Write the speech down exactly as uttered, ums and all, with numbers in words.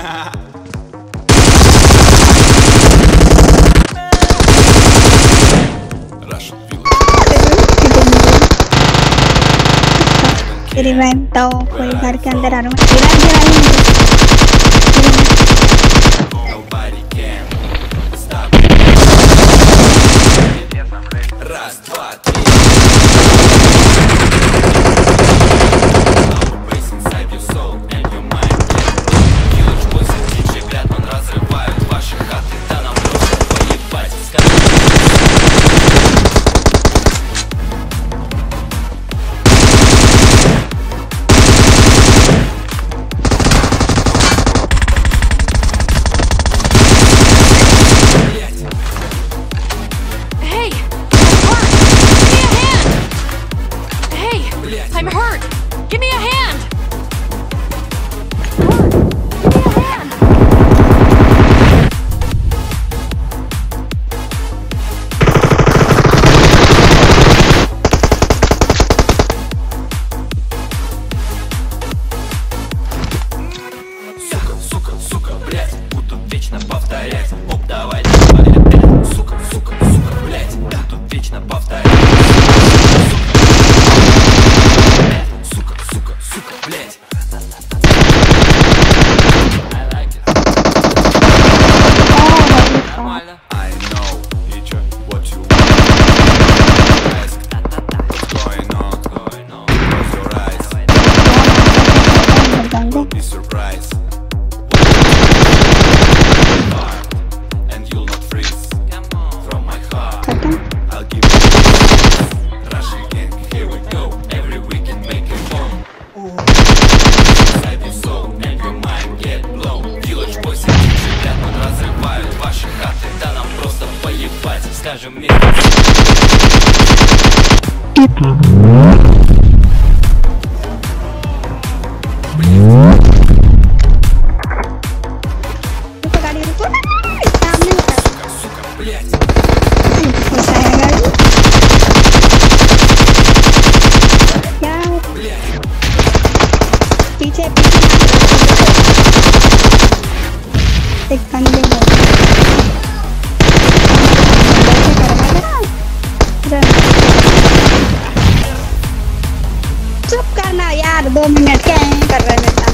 Revive तो कोई घर के अंदर आ रहा हूँ revive I'm hurt! Give me a hand! Сука, сука, сука, блять, буду вечно повторять. Оп, давай, давай, опять. Сука, сука, сука, блять, буду вечно повторять. Сука, сука, сука, блять. I like it. Нормально. I know what you want. Ask what's going on, going on. Close your eyes. You'll be surprised. And you'll not freeze. From my heart, I'll give you rush again. Here we go. Every weekend make it home. Inside your soul and your mind get blown. Village boys и ребят разрывают ваши хаты. Да нам просто поебать. Скажем мне. पीछे पीछे एक कंधे में चुप करना यार दो minute क्या कर रहे हैं